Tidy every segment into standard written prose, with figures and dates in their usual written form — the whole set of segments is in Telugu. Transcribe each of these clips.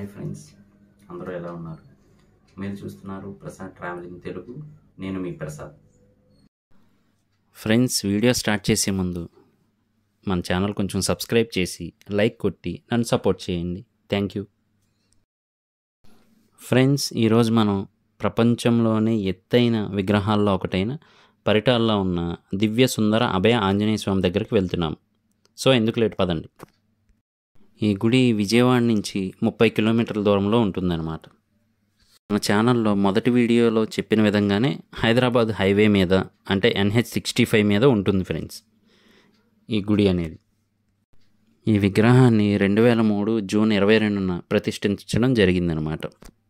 హాయ్ ఫ్రెండ్స్, అందరూ ఎలా ఉన్నారు? మీరు చూస్తున్నారు ప్రసాద్ ట్రావెలింగ్ తెలుగు. నేను మీ ప్రసాద్. ఫ్రెండ్స్, వీడియో స్టార్ట్ చేసే ముందు మన ఛానల్ కొంచెం సబ్స్క్రైబ్ చేసి లైక్ కొట్టి నన్ను సపోర్ట్ చేయండి. Thank you. ఫ్రెండ్స్, ఈరోజు మనం ప్రపంచంలోనే ఎత్తైన విగ్రహాల్లో ఒకటైన పరిటాల్లో ఉన్న దివ్య సుందర అభయ ఆంజనేయ స్వామి దగ్గరికి వెళ్తున్నాం. సో ఎందుకు లేట్, పదండి. ఈ గుడి విజయవాడ నుంచి 30 కిలోమీటర్ల దూరంలో ఉంటుందన్నమాట. మన ఛానల్లో మొదటి వీడియోలో చెప్పిన విధంగానే హైదరాబాద్ హైవే మీద, అంటే NH65 మీద ఉంటుంది ఫ్రెండ్స్ ఈ గుడి అనేది. ఈ విగ్రహాన్ని 2003 జూన్ 22న ప్రతిష్ఠించడం జరిగిందనమాట.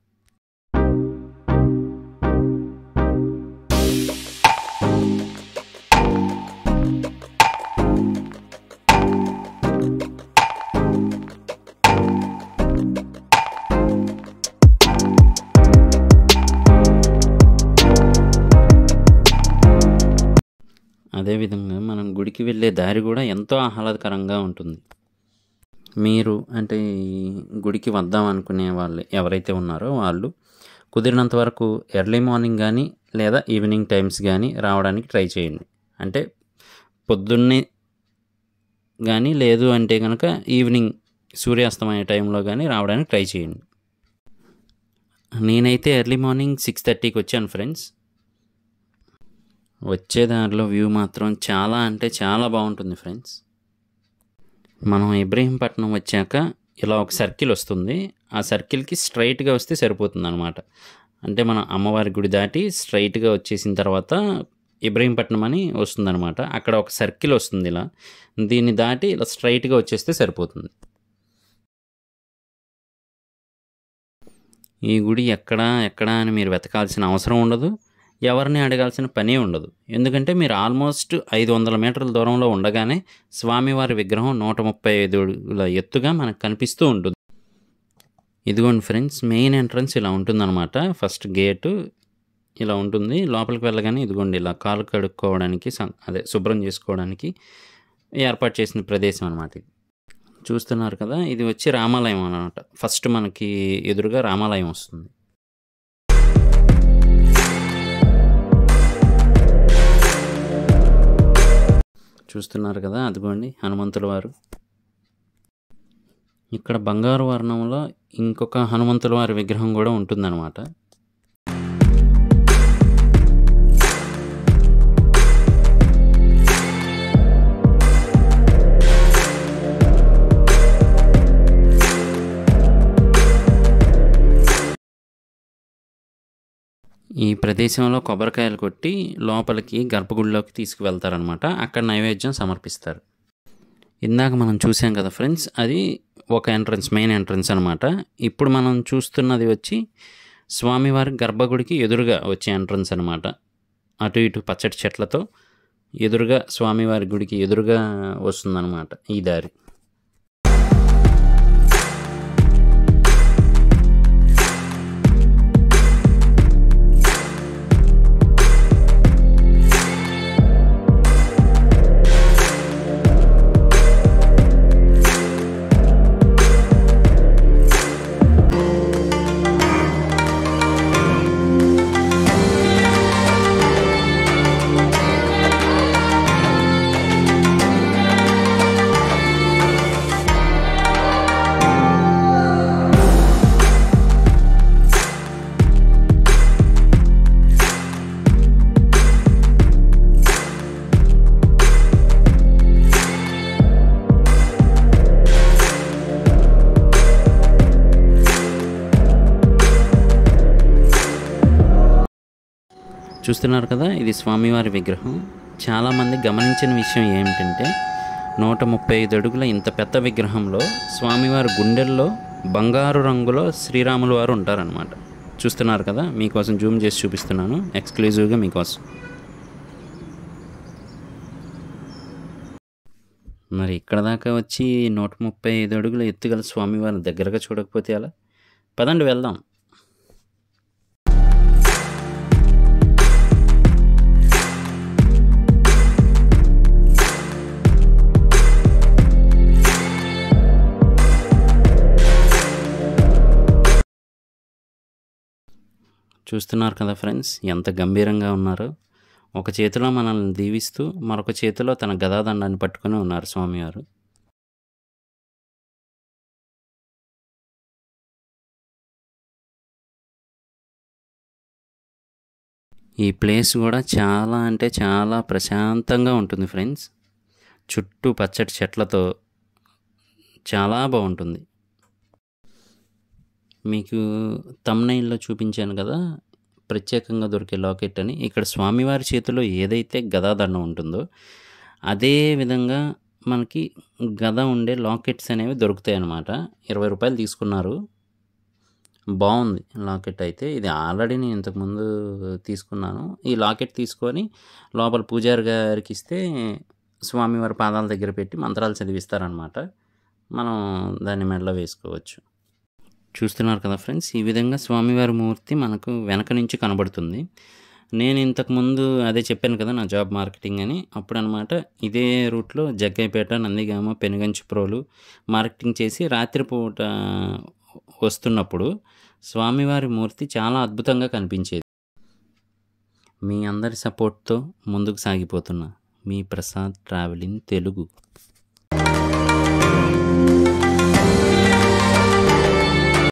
అదేవిధంగా మనం గుడికి వెళ్ళే దారి కూడా ఎంతో ఆహ్లాదకరంగా ఉంటుంది. మీరు అంటే ఈ గుడికి వద్దాం అనుకునే వాళ్ళు ఎవరైతే ఉన్నారో వాళ్ళు కుదిరినంత వరకు ఎర్లీ మార్నింగ్ కానీ లేదా ఈవినింగ్ టైమ్స్ కానీ రావడానికి ట్రై చేయండి. అంటే పొద్దున్నే కానీ లేదు అంటే కనుక ఈవినింగ్ సూర్యాస్తమయ టైంలో కానీ రావడానికి ట్రై చేయండి. నేనైతే ఎర్లీ మార్నింగ్ 6:30కి వచ్చాను ఫ్రెండ్స్. వచ్చే దారిలో వ్యూ మాత్రం చాలా అంటే చాలా బాగుంటుంది ఫ్రెండ్స్. మనం ఇబ్రహీంపట్నం వచ్చాక ఇలా ఒక సర్కిల్ వస్తుంది. ఆ సర్కిల్కి స్ట్రైట్గా వస్తే సరిపోతుంది అనమాట. అంటే మనం అమ్మవారి గుడి దాటి స్ట్రైట్గా వచ్చేసిన తర్వాత ఇబ్రహీంపట్నం అని వస్తుందన్నమాట. అక్కడ ఒక సర్కిల్ వస్తుంది, ఇలా దీన్ని దాటి ఇలా స్ట్రైట్గా వచ్చేస్తే సరిపోతుంది. ఈ గుడి ఎక్కడా అని మీరు వెతకాల్సిన అవసరం ఉండదు, ఎవరిని అడగాల్సిన పనే ఉండదు. ఎందుకంటే మీరు ఆల్మోస్ట్ 500 మీటర్ల దూరంలో ఉండగానే స్వామివారి విగ్రహం 135 అడుగుల ఎత్తుగా మనకు కనిపిస్తూ ఉంటుంది. ఇదిగోండి ఫ్రెండ్స్, మెయిన్ ఎంట్రన్స్ ఇలా ఉంటుందన్నమాట. ఫస్ట్ గేటు ఇలా ఉంటుంది. లోపలికి వెళ్ళగానే ఇదిగోండి ఇలా కాలు కడుక్కోవడానికి, అదే శుభ్రం చేసుకోవడానికి ఏర్పాటు చేసిన ప్రదేశం అనమాట. ఇది చూస్తున్నారు కదా, ఇది వచ్చి రామాలయం అన్నమాట. ఫస్ట్ మనకి ఎదురుగా రామాలయం వస్తుంది. చూస్తున్నారు కదా, అదిగోండి హనుమంతుల వారు. ఇక్కడ బంగారు వర్ణంలో ఇంకొక హనుమంతుల వారి విగ్రహం కూడా ఉంటుందన్నమాట. ఈ ప్రదేశంలో కొబ్బరికాయలు కొట్టి లోపలికి గర్భగుడిలోకి తీసుకువెళ్తారనమాట. అక్కడ నైవేద్యం సమర్పిస్తారు. ఇందాక మనం చూసాం కదా ఫ్రెండ్స్, అది ఒక ఎంట్రన్స్, మెయిన్ ఎంట్రన్స్ అనమాట. ఇప్పుడు మనం చూస్తున్నది వచ్చి స్వామివారి గర్భగుడికి ఎదురుగా వచ్చే ఎంట్రన్స్ అనమాట. అటు ఇటు పచ్చటి చెట్లతో ఎదురుగా స్వామివారి గుడికి ఎదురుగా వస్తుందన్నమాట ఈ దారి. చూస్తున్నారు కదా, ఇది స్వామివారి విగ్రహం. చాలామంది గమనించిన విషయం ఏమిటంటే 135 అడుగుల ఇంత పెద్ద విగ్రహంలో స్వామివారి గుండెల్లో బంగారు రంగులో శ్రీరాములు వారు ఉంటారనమాట. చూస్తున్నారు కదా, మీకోసం జూమ్ చేసి చూపిస్తున్నాను ఎక్స్క్లూజివ్గా మీకోసం. మరి ఇక్కడ దాకా వచ్చి 135 అడుగుల ఎత్తుగల స్వామివారిని దగ్గరగా చూడకపోతే అలా. పదండి వెళ్దాం. చూస్తున్నారు కదా ఫ్రెండ్స్, ఎంత గంభీరంగా ఉన్నారో. ఒక చేతిలో మనల్ని దీవిస్తూ మరొక చేతిలో తన గదాదండాన్ని పట్టుకొని ఉన్నారు స్వామివారు. ఈ ప్లేస్ కూడా చాలా అంటే చాలా ప్రశాంతంగా ఉంటుంది ఫ్రెండ్స్. చుట్టూ పచ్చటి చెట్లతో చాలా బాగుంటుంది. మీకు థంబ్‌నెయిల్‌లో చూపించాను కదా, ప్రత్యేకంగా దొరికే లాకెట్ అని. ఇక్కడ స్వామివారి చేతిలో ఏదైతే గదాదండం ఉంటుందో అదే విధంగా మనకి గద ఉండే లాకెట్స్ అనేవి దొరుకుతాయన్నమాట. ₹20 తీసుకున్నారు. బాగుంది లాకెట్ అయితే. ఇది ఆల్రెడీ నేను ఇంతకుముందు తీసుకున్నాను. ఈ లాకెట్ తీసుకొని లోపల పూజారి గారికి ఇస్తే స్వామివారి పాదాల దగ్గర పెట్టి మంత్రాలు చదివిస్తారనమాట. మనం దాన్ని మెడలో వేసుకోవచ్చు. చూస్తున్నారు కదా ఫ్రెండ్స్, ఈ విధంగా స్వామివారి మూర్తి మనకు వెనక నుంచి కనబడుతుంది. నేను ఇంతకుముందు అదే చెప్పాను కదా, నా జాబ్ మార్కెటింగ్ అని. అప్పుడనమాట ఇదే రూట్లో జగ్గైపేట, నందిగామ, పెనుగంచిప్రోలు మార్కెటింగ్ చేసి రాత్రిపూట వస్తున్నప్పుడు స్వామివారి మూర్తి చాలా అద్భుతంగా కనిపించేది. మీ అందరి సపోర్ట్తో ముందుకు సాగిపోతున్నా మీ ప్రసాద్ ట్రావెలింగ్ తెలుగు.